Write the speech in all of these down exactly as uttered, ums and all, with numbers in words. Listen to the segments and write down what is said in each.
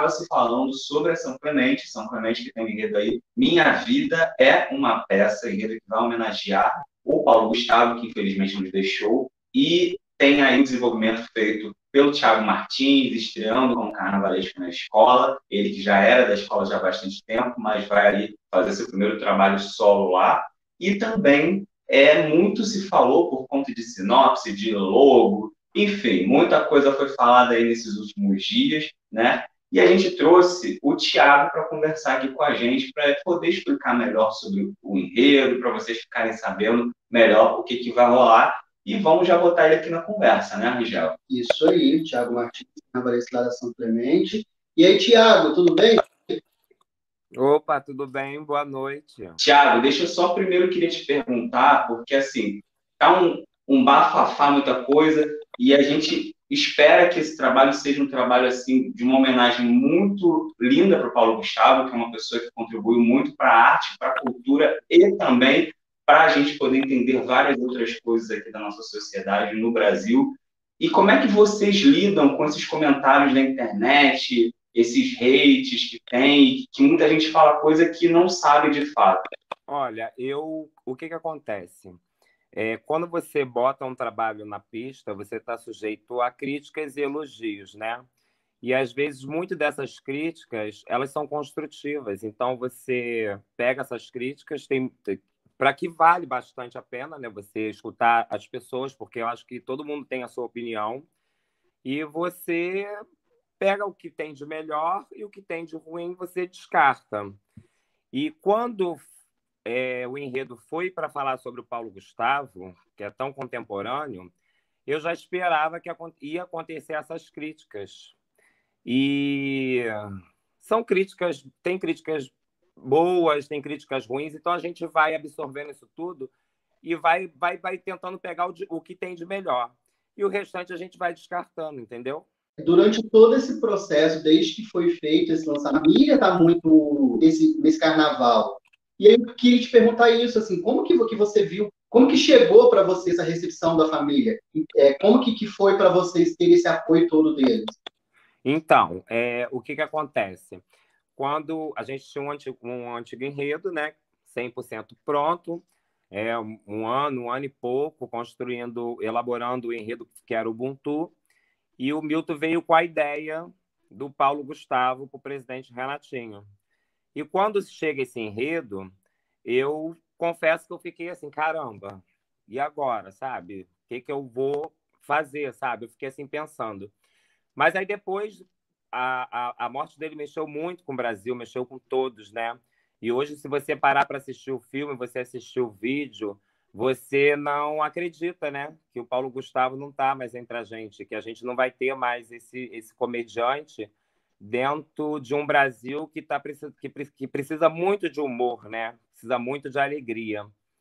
estava se falando sobre a São Clemente, São Clemente que tem um enredo aí, Minha Vida é uma Peça, enredo que vai homenagear o Paulo Gustavo, que infelizmente nos deixou, e tem aí um desenvolvimento feito pelo Thiago Martins, estreando como carnavalesco na escola, ele que já era da escola já há bastante tempo, mas vai ali fazer seu primeiro trabalho solo lá, e também é, muito se falou por conta de sinopse, de logo, enfim, muita coisa foi falada aí nesses últimos dias, né? E a gente trouxe o Thiago para conversar aqui com a gente, para poder explicar melhor sobre o enredo, para vocês ficarem sabendo melhor o que, que vai rolar. E vamos já botar ele aqui na conversa, né, Rigel? Isso aí, Thiago Martins, carnavalesco lá da São Clemente. E aí, Thiago, tudo bem? Opa, tudo bem? Boa noite. Thiago, deixa eu só primeiro queria te perguntar, porque assim, tá um, um bafafá, muita coisa, e a gente espera que esse trabalho seja um trabalho assim de uma homenagem muito linda para o Paulo Gustavo, que é uma pessoa que contribuiu muito para a arte, para a cultura e também para a gente poder entender várias outras coisas aqui da nossa sociedade no Brasil. E como é que vocês lidam com esses comentários na internet, esses hates que tem, que muita gente fala coisa que não sabe de fato? Olha, eu, o que que acontece? É, quando você bota um trabalho na pista, você está sujeito a críticas e elogios, né? E às vezes muitas dessas críticas elas são construtivas. Então você pega essas críticas, tem para que vale bastante a pena, né? Você escutar as pessoas, porque eu acho que todo mundo tem a sua opinião e você pega o que tem de melhor e o que tem de ruim você descarta. E quando é, o enredo foi para falar sobre o Paulo Gustavo, que é tão contemporâneo, eu já esperava que ia acontecer essas críticas. E são críticas, tem críticas boas, tem críticas ruins, então a gente vai absorvendo isso tudo e vai, vai, vai tentando pegar o, de, o que tem de melhor. E o restante a gente vai descartando, entendeu? Durante todo esse processo, desde que foi feito esse lançamento, a família está muito nesse, nesse carnaval. E aí eu queria te perguntar isso, assim, como que, que você viu, como que chegou para você essa recepção da família? É, como que, que foi para vocês ter esse apoio todo deles? Então, é, o que, que acontece? Quando a gente tinha um antigo, um antigo enredo, né, cem por cento pronto, é, um ano, um ano e pouco, construindo, elaborando o enredo que era o Ubuntu, e o Milton veio com a ideia do Paulo Gustavo para o presidente Renatinho. E quando chega esse enredo, eu confesso que eu fiquei assim, caramba, e agora, sabe? O que, que eu vou fazer, sabe? Eu fiquei assim pensando. Mas aí depois, a, a, a morte dele mexeu muito com o Brasil, mexeu com todos, né? E hoje, se você parar para assistir o filme, você assistir o vídeo, você não acredita, né? Que o Paulo Gustavo não está mais entre a gente, que a gente não vai ter mais esse, esse comediante dentro de um Brasil que, tá, que, que precisa muito de humor, né? Precisa muito de alegria.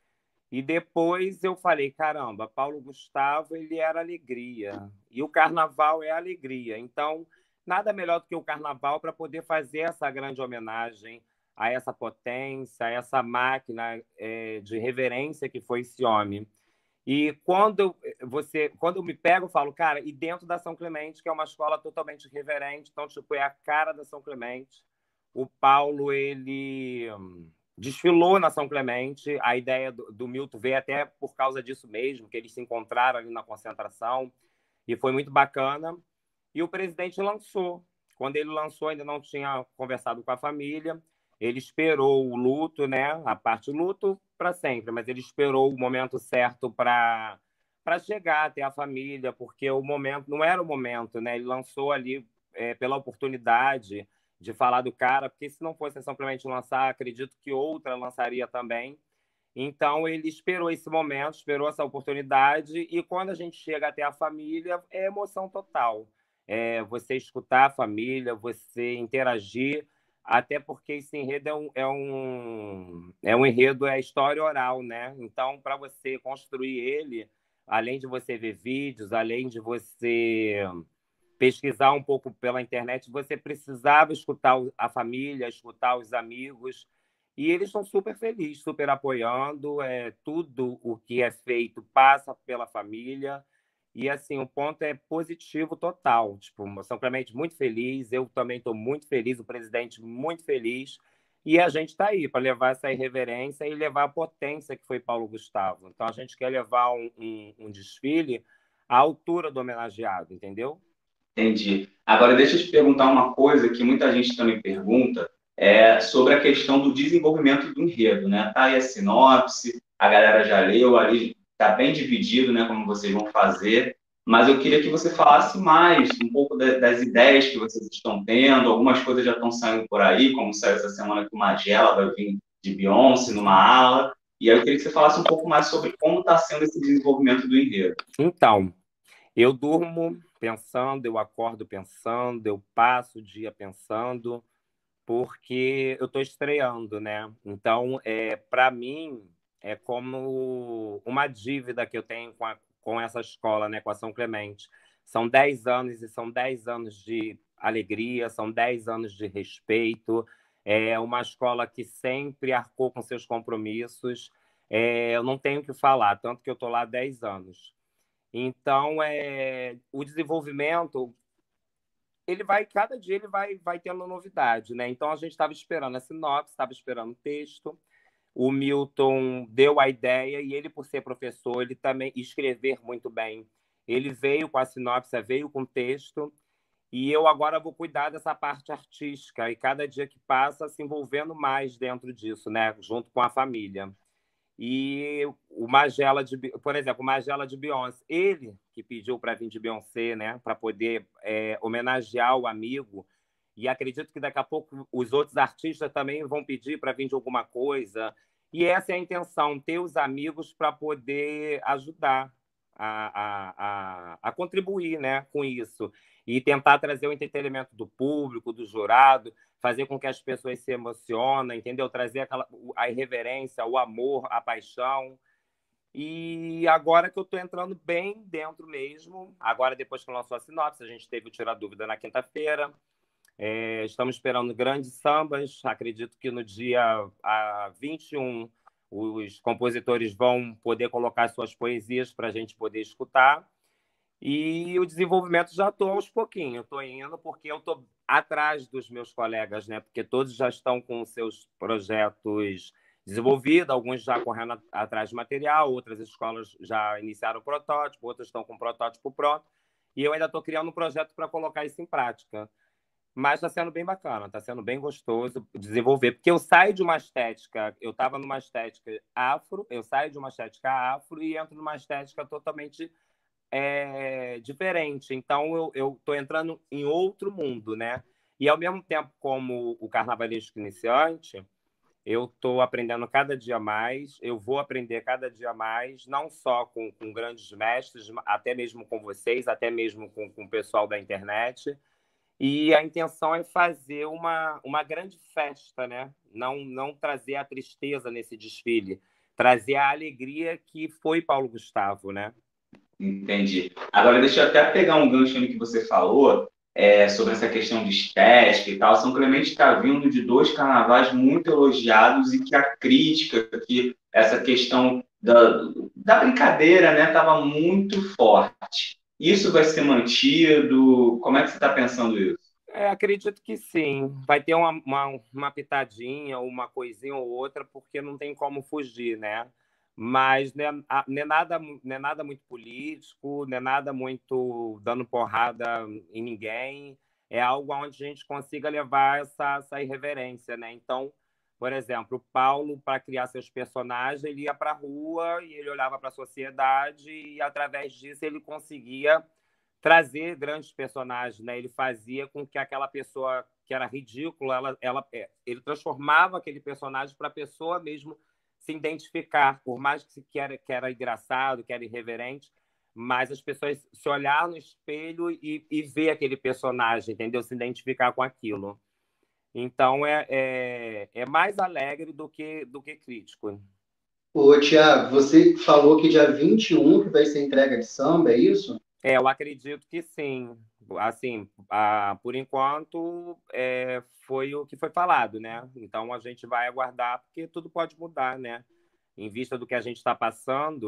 E depois eu falei, caramba, Paulo Gustavo, ele era alegria. E o carnaval é alegria. Então, nada melhor do que o carnaval para poder fazer essa grande homenagem a essa potência, a essa máquina é, de reverência que foi esse homem. E quando você, quando eu me pego, eu falo, cara, e dentro da São Clemente, que é uma escola totalmente reverente, então, tipo, é a cara da São Clemente. O Paulo, ele desfilou na São Clemente, a ideia do, do Milton veio até por causa disso mesmo, que eles se encontraram ali na concentração, e foi muito bacana. E o presidente lançou. Quando ele lançou, ainda não tinha conversado com a família, ele esperou o luto, né? A parte luto para sempre, mas ele esperou o momento certo para para chegar até a família, porque o momento não era o momento, né? Ele lançou ali é, pela oportunidade de falar do cara, porque se não fosse simplesmente lançar, acredito que outra lançaria também. Então, ele esperou esse momento, esperou essa oportunidade, e quando a gente chega até a família, é emoção total. É você escutar a família, você interagir, até porque esse enredo é um, é um, é um enredo, é história oral, né? Então, para você construir ele, além de você ver vídeos, além de você pesquisar um pouco pela internet, você precisava escutar a família, escutar os amigos, e eles estão super felizes, super apoiando, é, tudo o que é feito passa pela família, E, assim, o ponto é positivo total. Tipo, São Clemente muito feliz, eu também estou muito feliz, o presidente muito feliz. E a gente está aí para levar essa irreverência e levar a potência que foi Paulo Gustavo. Então, a gente quer levar um, um, um desfile à altura do homenageado, entendeu? Entendi. Agora, deixa eu te perguntar uma coisa que muita gente também pergunta, é sobre a questão do desenvolvimento do enredo, né? Tá aí a sinopse, a galera já leu, ali está bem dividido, né, como vocês vão fazer, mas eu queria que você falasse mais um pouco da- das ideias que vocês estão tendo, algumas coisas já estão saindo por aí, como saiu essa semana que o Magela vai vir de Beyoncé numa ala, e aí eu queria que você falasse um pouco mais sobre como está sendo esse desenvolvimento do enredo. Então, eu durmo pensando, eu acordo pensando, eu passo o dia pensando, porque eu estou estreando, né? Então, é, para mim, é como uma dívida que eu tenho com, a, com essa escola, né? Com a São Clemente. São dez anos e são dez anos de alegria, são dez anos de respeito. É uma escola que sempre arcou com seus compromissos. É, eu não tenho o que falar, tanto que eu estou lá há dez anos. Então, é, o desenvolvimento, ele vai, cada dia ele vai, vai tendo novidade, né? Então, a gente estava esperando a sinopse, estava esperando o texto. O Milton deu a ideia e ele, por ser professor, ele também escrever muito bem. Ele veio com a sinopse, veio com o texto, e eu agora vou cuidar dessa parte artística e cada dia que passa se envolvendo mais dentro disso, né? Junto com a família. E o Magela de, por exemplo, o Magela de Beyoncé, ele que pediu para vir de Beyoncé, né, para poder é, homenagear o amigo. E acredito que daqui a pouco os outros artistas também vão pedir para vir de alguma coisa. E essa é a intenção, ter os amigos para poder ajudar a, a, a, a contribuir, né, com isso. E tentar trazer o entretenimento do público, do jurado, fazer com que as pessoas se emocionem, entendeu? Trazer aquela, a irreverência, o amor, a paixão. E agora que eu estou entrando bem dentro mesmo, agora depois que lançou a sinopse, a gente teve o Tira Dúvida na quinta-feira, é, estamos esperando grandes sambas, acredito que no dia a, vinte e um os compositores vão poder colocar suas poesias para a gente poder escutar. E o desenvolvimento já estou aos pouquinhos, estou indo porque eu estou atrás dos meus colegas, né? Porque todos já estão com seus projetos desenvolvidos, alguns já correndo a- atrás de material, outras escolas já iniciaram o protótipo, outras estão com o protótipo pronto, e eu ainda estou criando um projeto para colocar isso em prática. Mas está sendo bem bacana, está sendo bem gostoso desenvolver, porque eu saio de uma estética, eu estava numa estética afro, eu saio de uma estética afro e entro numa estética totalmente é, diferente. Então, eu estou entrando em outro mundo, né? E, ao mesmo tempo, como o carnavalesco iniciante, eu estou aprendendo cada dia mais, eu vou aprender cada dia mais, não só com, com grandes mestres, até mesmo com vocês, até mesmo com, com o pessoal da internet. E a intenção é fazer uma, uma grande festa, né? Não, não trazer a tristeza nesse desfile, trazer a alegria que foi Paulo Gustavo, né? Entendi. Agora, deixa eu até pegar um gancho no que você falou, é, sobre essa questão de estética e tal. São Clemente está vindo de dois carnavais muito elogiados e que a crítica, que essa questão da, da brincadeira, né, estava muito forte. Isso vai ser mantido? Como é que você está pensando isso? É, acredito que sim. Vai ter uma, uma, uma pitadinha, uma coisinha ou outra, porque não tem como fugir, né? Mas não é, a- não é nada, não é nada muito político, não é nada muito dando porrada em ninguém. É algo onde a gente consiga levar essa, essa irreverência, né? Então, por exemplo, o Paulo, para criar seus personagens, ele ia para a rua e ele olhava para a sociedade e, através disso, ele conseguia trazer grandes personagens, né? Ele fazia com que aquela pessoa que era ridícula, ela, ela, é, ele transformava aquele personagem para a pessoa mesmo se identificar, por mais que, que, era, que era engraçado, que era irreverente, mas as pessoas se olhar no espelho e, e ver aquele personagem, entendeu? Se identificar com aquilo. Então é, é, é mais alegre do que, do que crítico. Ô, Tiago, você falou que dia vinte e um que vai ser entrega de samba, é isso? É, eu acredito que sim. Assim, a, por enquanto, é, foi o que foi falado, né? Então a gente vai aguardar, porque tudo pode mudar, né? Em vista do que a gente está passando,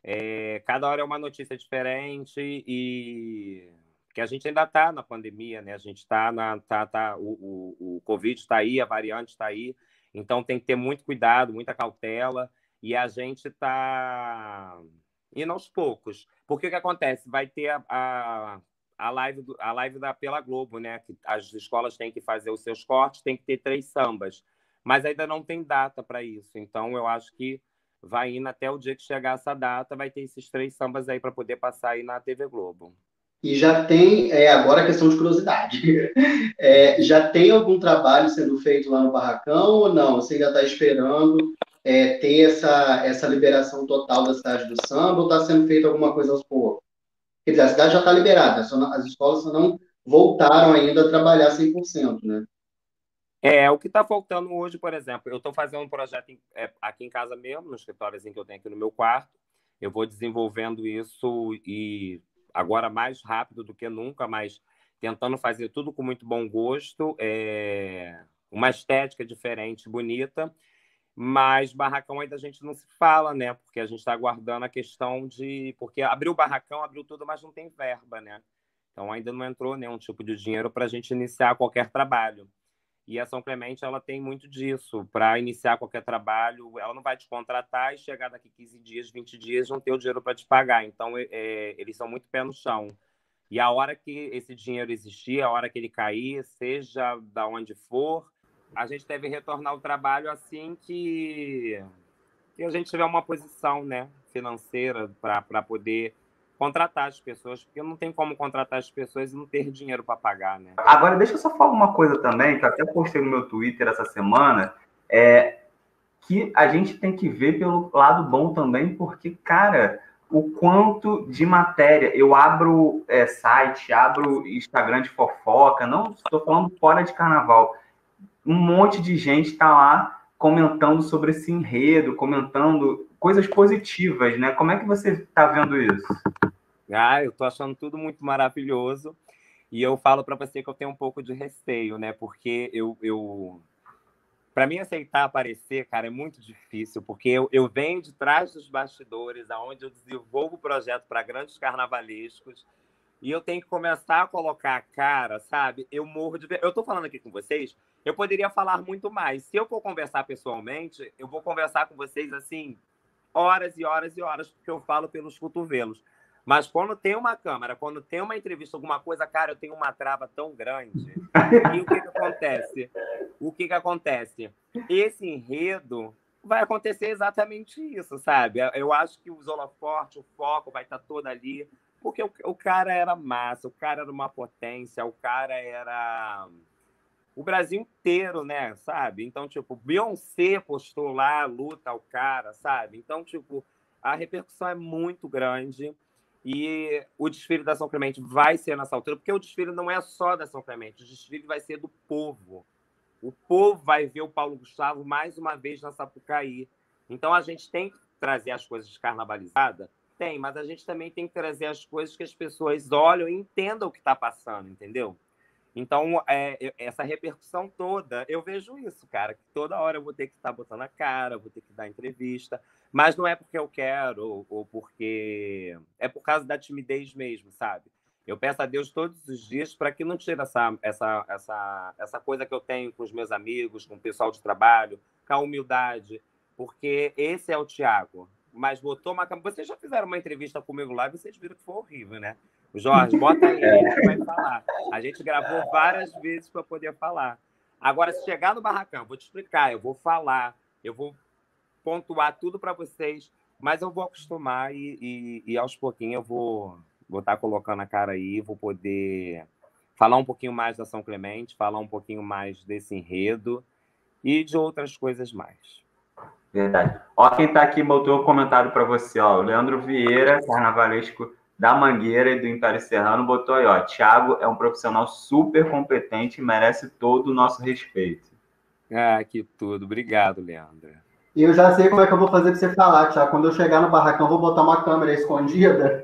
É, cada hora é uma notícia diferente e que a gente ainda está na pandemia, né? A gente está na, tá, tá, o, o, o Covid está aí, a variante está aí, então tem que ter muito cuidado, muita cautela e a gente está indo aos poucos. Porque o que acontece? Vai ter a, a, a live, do, a live da pela Globo, né? Que as escolas têm que fazer os seus cortes, tem que ter três sambas, mas ainda não tem data para isso. Então eu acho que vai indo até o dia que chegar essa data, vai ter esses três sambas aí para poder passar aí na T V Globo. E já tem, é, agora a questão de curiosidade, é, já tem algum trabalho sendo feito lá no Barracão ou não? Você ainda está esperando é, ter essa, essa liberação total da cidade do samba ou está sendo feito alguma coisa aos poucos? Quer dizer, a cidade já está liberada, só não- as escolas só não voltaram ainda a trabalhar cem por cento, né? É, o que está faltando hoje, por exemplo, eu estou fazendo um projeto em, é, aqui em casa mesmo, no escritóriozinho que eu tenho aqui no meu quarto. Eu vou desenvolvendo isso e agora mais rápido do que nunca, mas tentando fazer tudo com muito bom gosto, é, uma estética diferente, bonita. Mas barracão ainda a gente não se fala, né? Porque a gente está aguardando a questão de. Porque abriu o barracão, abriu tudo, mas não tem verba, né? Então ainda não entrou nenhum tipo de dinheiro para a gente iniciar qualquer trabalho. E a São Clemente ela tem muito disso. Para iniciar qualquer trabalho, ela não vai te contratar e chegar daqui quinze dias, vinte dias, não ter o dinheiro para te pagar. Então, é, eles são muito pé no chão. E a hora que esse dinheiro existir, a hora que ele cair, seja da onde for, a gente deve retornar ao trabalho assim que, que a gente tiver uma posição, né, financeira para poder contratar as pessoas, porque não tem como contratar as pessoas e não ter dinheiro para pagar, né? Agora, deixa eu só falar uma coisa também, que eu até postei no meu Twitter essa semana, é que a gente tem que ver pelo lado bom também, porque, cara, o quanto de matéria, eu abro é, site, abro Instagram de fofoca, não estou falando fora de carnaval, um monte de gente está lá comentando sobre esse enredo, comentando coisas positivas, né? Como é que você está vendo isso? Ah, eu tô achando tudo muito maravilhoso. E eu falo para você que eu tenho um pouco de receio, né? Porque eu, eu... para mim aceitar aparecer, cara, é muito difícil, porque eu, eu venho de trás dos bastidores, aonde eu desenvolvo o projeto para grandes carnavalescos, e eu tenho que começar a colocar a cara, sabe? Eu morro de... Eu tô falando aqui com vocês, eu poderia falar muito mais. Se eu for conversar pessoalmente, eu vou conversar com vocês, assim, horas e horas e horas, porque eu falo pelos cotovelos. Mas quando tem uma câmera, quando tem uma entrevista, alguma coisa, cara, eu tenho uma trava tão grande. E o que que acontece? O que que acontece? Esse enredo vai acontecer exatamente isso, sabe? Eu acho que o holofote, o foco vai estar todo ali, porque o, o cara era massa, o cara era uma potência, o cara era o Brasil inteiro, né, sabe? Então, tipo, Beyoncé postou lá, luta ao cara, sabe? Então, tipo, a repercussão é muito grande e o desfile da São Clemente vai ser nessa altura, porque o desfile não é só da São Clemente, o desfile vai ser do povo. O povo vai ver o Paulo Gustavo mais uma vez na Sapucaí. Então, a gente tem que trazer as coisas carnavalizadas? Tem, mas a gente também tem que trazer as coisas que as pessoas olham e entendam o que está passando, entendeu? Então, é, essa repercussão toda, eu vejo isso, cara, que toda hora eu vou ter que estar botando a cara, vou ter que dar entrevista, mas não é porque eu quero ou, ou porque... É por causa da timidez mesmo, sabe? Eu peço a Deus todos os dias para que não tire essa, essa, essa, essa coisa que eu tenho com os meus amigos, com o pessoal de trabalho, com a humildade, porque esse é o Thiago. Mas botou uma câmera... Vocês já fizeram uma entrevista comigo lá e vocês viram que foi horrível, né? Jorge, bota aí, a gente vai falar. A gente gravou várias vezes para poder falar. Agora, se chegar no barracão, vou te explicar, eu vou falar, eu vou pontuar tudo para vocês, mas eu vou acostumar e, e, e aos pouquinhos eu vou vou estar colocando a cara aí, vou poder falar um pouquinho mais da São Clemente, falar um pouquinho mais desse enredo e de outras coisas mais. Verdade. Ó, quem está aqui botou um comentário para você, ó, o Leandro Vieira, carnavalesco da Mangueira e do Império Serrano, botou aí, ó, Thiago é um profissional super competente e merece todo o nosso respeito. Ah, que tudo. Obrigado, Leandro. E eu já sei como é que eu vou fazer para você falar, Thiago. Quando eu chegar no barracão, eu vou botar uma câmera escondida.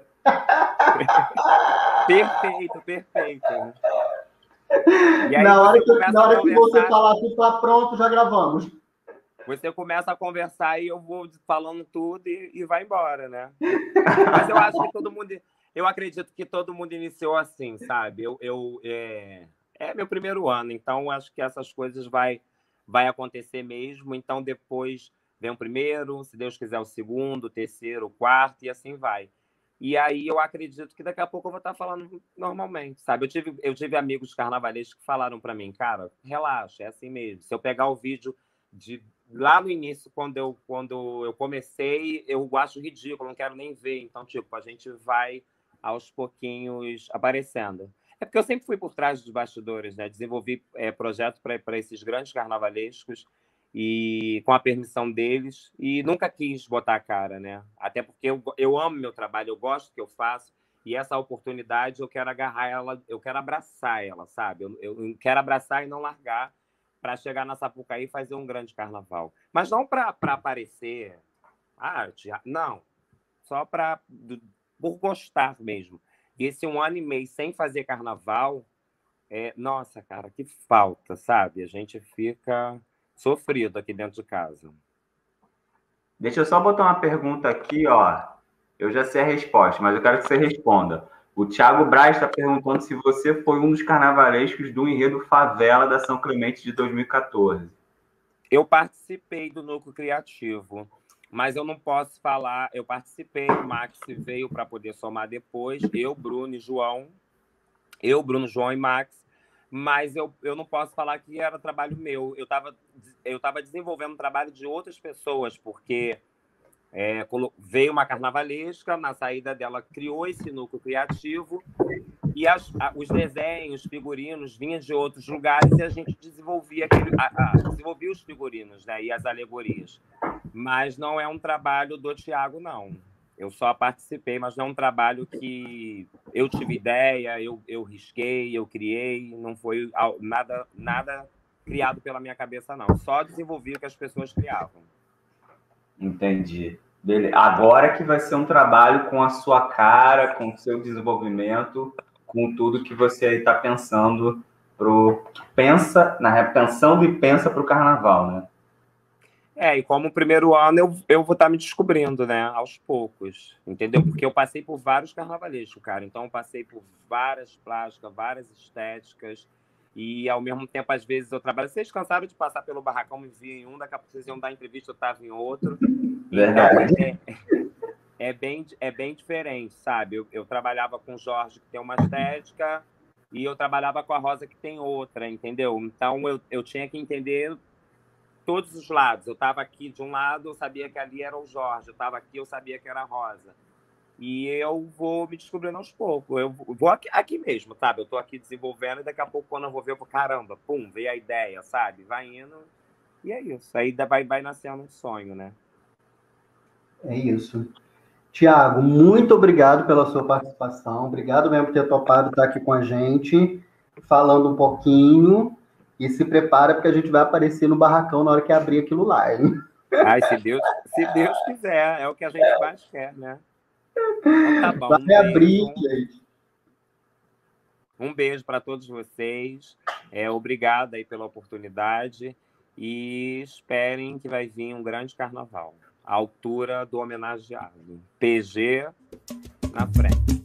Perfeito, perfeito. E aí, na hora que, na hora que você falar tudo tá pronto, já gravamos. Você começa a conversar e eu vou falando tudo e, e vai embora, né? Mas eu acho que todo mundo... Eu acredito que todo mundo iniciou assim, sabe? Eu, eu, é, é meu primeiro ano, então acho que essas coisas vai, vai acontecer mesmo. Então depois vem o primeiro, se Deus quiser o segundo, o terceiro, o quarto, e assim vai. E aí eu acredito que daqui a pouco eu vou estar falando normalmente, sabe? Eu tive, eu tive amigos carnavalescos que falaram para mim, cara, relaxa, é assim mesmo. Se eu pegar o vídeo de lá no início, quando eu, quando eu comecei, eu acho ridículo, não quero nem ver. Então, tipo, a gente vai aos pouquinhos aparecendo. É porque eu sempre fui por trás dos bastidores, né? Desenvolvi é, projetos para esses grandes carnavalescos e com a permissão deles, e nunca quis botar a cara, né? Até porque eu, eu amo meu trabalho, eu gosto do que eu faço, e essa oportunidade eu quero agarrar ela, eu quero abraçar ela, sabe? Eu, eu quero abraçar e não largar para chegar na Sapucaí e fazer um grande carnaval. Mas não para aparecer arte, não. Só para por gostar mesmo. E esse um ano e meio sem fazer carnaval, é, nossa, cara, que falta, sabe? A gente fica sofrido aqui dentro de casa. Deixa eu só botar uma pergunta aqui, ó. Eu já sei a resposta, mas eu quero que você responda. O Thiago Braz está perguntando se você foi um dos carnavalescos do enredo Favela da São Clemente de dois mil e quatorze. Eu participei do Núcleo Criativo, mas eu não posso falar. Eu participei, o Max veio para poder somar depois, eu, Bruno e João. Eu, Bruno, João e Max. Mas eu, eu não posso falar que era trabalho meu. Eu estava eu tava desenvolvendo um trabalho de outras pessoas, porque é, veio uma carnavalesca, na saída dela criou esse núcleo criativo, e as, a, os desenhos, figurinos vinham de outros lugares e a gente desenvolvia, aquele, a, a, desenvolvia os figurinos, né, e as alegorias. Mas não é um trabalho do Thiago, não. Eu só participei, mas não é um trabalho que eu tive ideia, eu, eu risquei, eu criei, não foi nada, nada criado pela minha cabeça, não. Só desenvolvi o que as pessoas criavam. Entendi. Beleza. Agora que vai ser um trabalho com a sua cara, com o seu desenvolvimento, com tudo que você está pensando, pro... pensa, na pensando e pensa para o carnaval, né? É, e como primeiro ano eu, eu vou estar me descobrindo, né, aos poucos, entendeu? Porque eu passei por vários carnavalescos, cara, então eu passei por várias plásticas, várias estéticas, e ao mesmo tempo, às vezes, eu trabalho. Vocês cansaram de passar pelo barracão, me via em um, daqui a pouco vocês iam dar entrevista, eu estava em outro. Verdade. Então, é, é, bem, é bem diferente, sabe? Eu, eu trabalhava com o Jorge, que tem uma estética, e eu trabalhava com a Rosa, que tem outra, entendeu? Então, eu, eu tinha que entender todos os lados. Eu estava aqui de um lado, eu sabia que ali era o Jorge. Eu estava aqui, eu sabia que era a Rosa. E eu vou me descobrindo aos poucos. Eu vou aqui, aqui mesmo, sabe? Eu estou aqui desenvolvendo e daqui a pouco, quando eu vou ver, eu vou, caramba, pum, veio a ideia, sabe? Vai indo e é isso. Aí vai, vai nascendo um sonho, né? É isso. Thiago, muito obrigado pela sua participação. Obrigado mesmo por ter topado estar aqui com a gente, falando um pouquinho. E se prepara, porque a gente vai aparecer no barracão na hora que abrir aquilo lá, hein? Ai, se Deus, se Deus quiser, é o que a gente mais quer, né? Então, tá bom. Vai um abrir, beijo, gente. Um beijo para todos vocês. É, obrigado aí pela oportunidade. E esperem que vai vir um grande carnaval. À altura do homenageado. P G na frente.